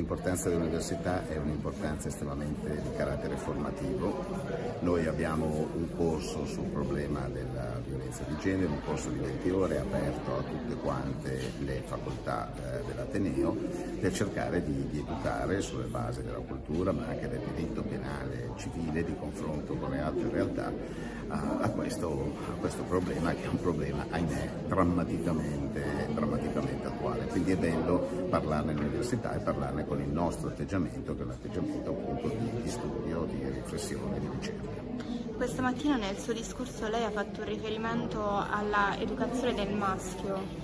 l'importanza dell'università è un'importanza estremamente di carattere formativo. Noi abbiamo un corso sul problema della violenza di genere, un corso di 20 ore aperto a tutte quante le facoltà dell'Ateneo per cercare di educare sulle basi della cultura ma anche del diritto penale civile di confronto con le altre realtà a questo problema, che è un problema, ahimè, drammaticamente attuale. Quindi è bello parlarne all'università e parlarne con il nostro atteggiamento, che è un atteggiamento appunto di studio, di riflessione, di ricerca. Questa mattina nel suo discorso lei ha fatto un riferimento alla educazione del maschio.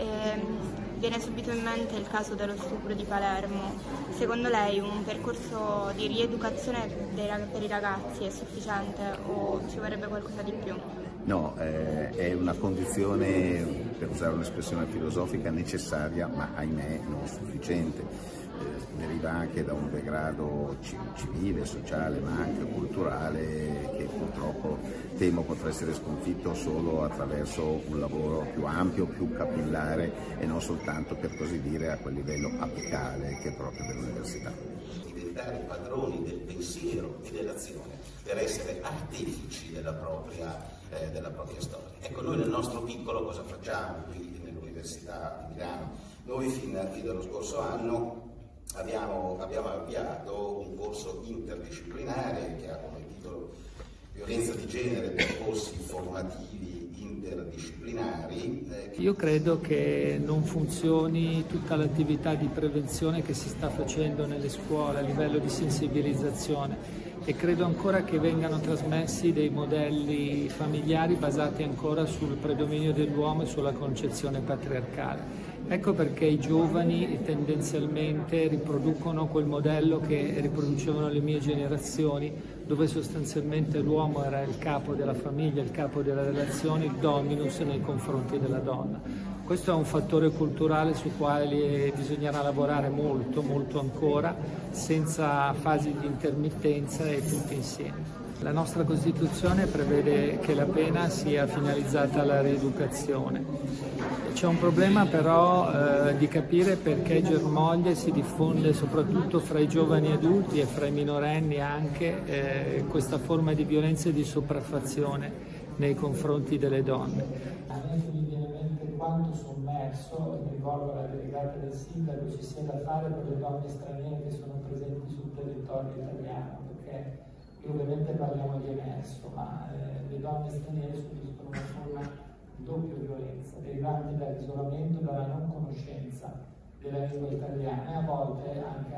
Viene subito in mente il caso dello stupro di Palermo. Secondo lei un percorso di rieducazione per i ragazzi è sufficiente o ci vorrebbe qualcosa di più? No, è una condizione, per usare un'espressione filosofica, necessaria ma ahimè non sufficiente. Deriva anche da un degrado civile, sociale ma anche culturale che purtroppo temo potrà essere sconfitto solo attraverso un lavoro più ampio, più capillare e non soltanto, per così dire, a quel livello apicale che è proprio dell'università. Diventare padroni del pensiero e dell'azione per essere artefici della propria storia. Ecco, noi nel nostro piccolo cosa facciamo qui nell'Università di Milano? Noi fin dallo scorso anno abbiamo avviato un corso interdisciplinare che ha come titolo Violenza di genere, percorsi formativi interdisciplinari. Io credo che non funzioni tutta l'attività di prevenzione che si sta facendo nelle scuole a livello di sensibilizzazione e credo ancora che vengano trasmessi dei modelli familiari basati ancora sul predominio dell'uomo e sulla concezione patriarcale. Ecco perché i giovani tendenzialmente riproducono quel modello che riproducevano le mie generazioni, dove sostanzialmente l'uomo era il capo della famiglia, il capo delle relazioni, il dominus nei confronti della donna. Questo è un fattore culturale su quale bisognerà lavorare molto, molto ancora, senza fasi di intermittenza e tutti insieme. La nostra Costituzione prevede che la pena sia finalizzata alla rieducazione. C'è un problema però di capire perché germoglia si diffonde soprattutto fra i giovani adulti e fra i minorenni anche questa forma di violenza e di sopraffazione nei confronti delle donne. A me mi viene in mente quanto sommerso, mi rivolgo alla delegata del sindaco, ci sia da fare per le donne straniere che sono presenti sul territorio italiano, perché ovviamente parliamo di emerso, ma le donne straniere subiscono una forma di doppia violenza, derivante dall'isolamento, dalla non conoscenza della lingua italiana e a volte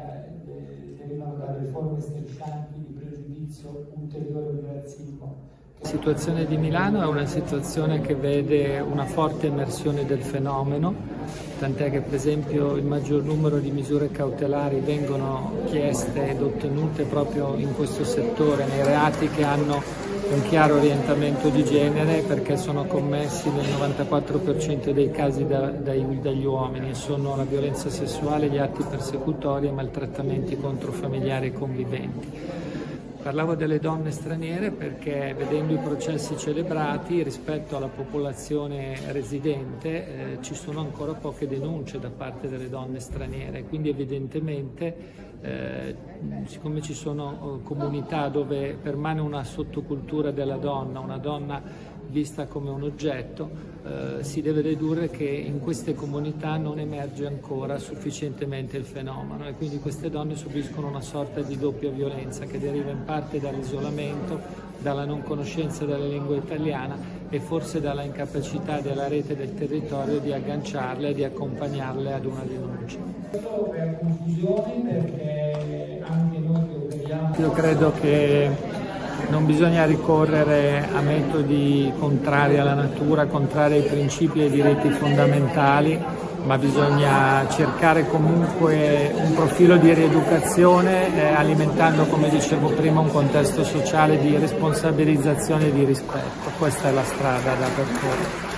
anche derivano dalle forme striscianti di pregiudizio ulteriore di razzismo. La situazione di Milano è una situazione che vede una forte emersione del fenomeno, tant'è che per esempio il maggior numero di misure cautelari vengono chieste ed ottenute proprio in questo settore, nei reati che hanno un chiaro orientamento di genere, perché sono commessi nel 94% dei casi dagli uomini, sono la violenza sessuale, gli atti persecutori e maltrattamenti contro familiari e conviventi. Parlavo delle donne straniere perché vedendo i processi celebrati rispetto alla popolazione residente ci sono ancora poche denunce da parte delle donne straniere, quindi evidentemente siccome ci sono comunità dove permane una sottocultura della donna, una donna vista come un oggetto, si deve dedurre che in queste comunità non emerge ancora sufficientemente il fenomeno e quindi queste donne subiscono una sorta di doppia violenza che deriva in parte dall'isolamento, dalla non conoscenza della lingua italiana e forse dalla incapacità della rete del territorio di agganciarle e di accompagnarle ad una denuncia. Questo crea confusione perché anche noi che operiamo. Io credo che non bisogna ricorrere a metodi contrari alla natura, contrari ai principi e ai diritti fondamentali, ma bisogna cercare comunque un profilo di rieducazione alimentando, come dicevo prima, un contesto sociale di responsabilizzazione e di rispetto. Questa è la strada da percorrere.